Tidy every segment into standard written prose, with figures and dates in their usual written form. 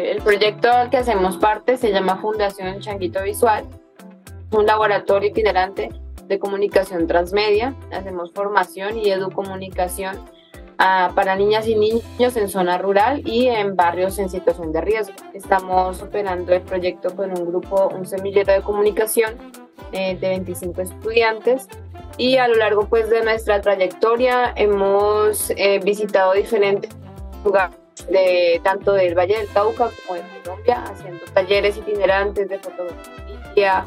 El proyecto al que hacemos parte se llama Fundación Changuito Visual, un laboratorio itinerante de comunicación transmedia. Hacemos formación y educomunicación para niñas y niños en zona rural y en barrios en situación de riesgo. Estamos operando el proyecto con un grupo, un semillero de comunicación de 25 estudiantes, y a lo largo pues de nuestra trayectoria hemos visitado diferentes lugares tanto del Valle del Cauca como de Colombia, haciendo talleres itinerantes de fotografía,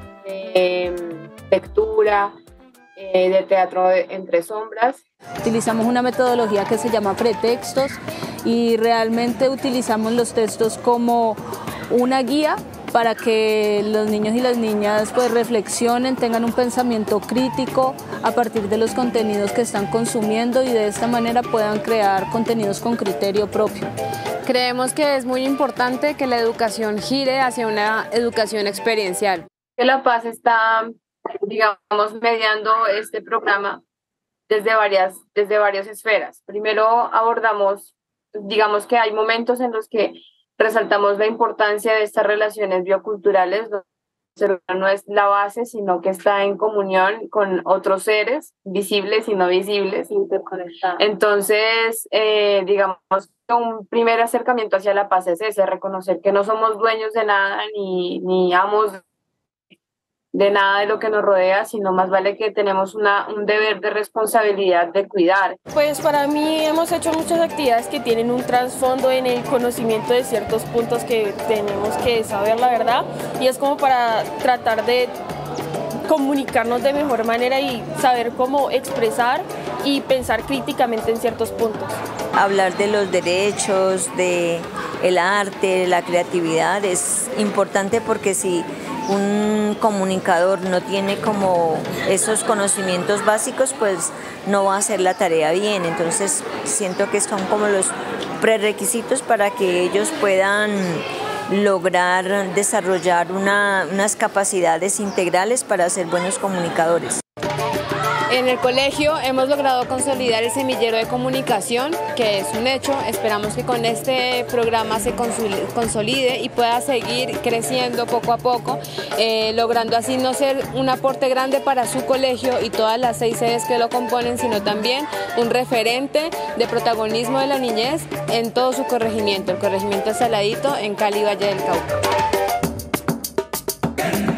lectura, de teatro entre sombras. Utilizamos una metodología que se llama pretextos y realmente utilizamos los textos como una guía para que los niños y las niñas pues reflexionen, tengan un pensamiento crítico a partir de los contenidos que están consumiendo y de esta manera puedan crear contenidos con criterio propio. Creemos que es muy importante que la educación gire hacia una educación experiencial. La Paz está, digamos, mediando este programa desde varias esferas. Primero abordamos, digamos que hay momentos en los que resaltamos la importancia de estas relaciones bioculturales, donde el ser humano no es la base, sino que está en comunión con otros seres, visibles y no visibles, interconectados. Entonces, digamos, un primer acercamiento hacia la paz es ese, reconocer que no somos dueños de nada, ni amos de nada de lo que nos rodea, sino más vale que tenemos un deber de responsabilidad de cuidar. Pues para mí hemos hecho muchas actividades que tienen un trasfondo en el conocimiento de ciertos puntos que tenemos que saber, la verdad, y es como para tratar de comunicarnos de mejor manera y saber cómo expresar y pensar críticamente en ciertos puntos. Hablar de los derechos, de el arte, la creatividad es importante, porque si un comunicador no tiene como esos conocimientos básicos, pues no va a hacer la tarea bien. Entonces siento que son como los prerequisitos para que ellos puedan lograr desarrollar unas capacidades integrales para ser buenos comunicadores. En el colegio hemos logrado consolidar el semillero de comunicación, que es un hecho. Esperamos que con este programa se consolide y pueda seguir creciendo poco a poco, logrando así no ser un aporte grande para su colegio y todas las 6 sedes que lo componen, sino también un referente de protagonismo de la niñez en todo su corregimiento, el corregimiento Saladito en Cali, Valle del Cauca.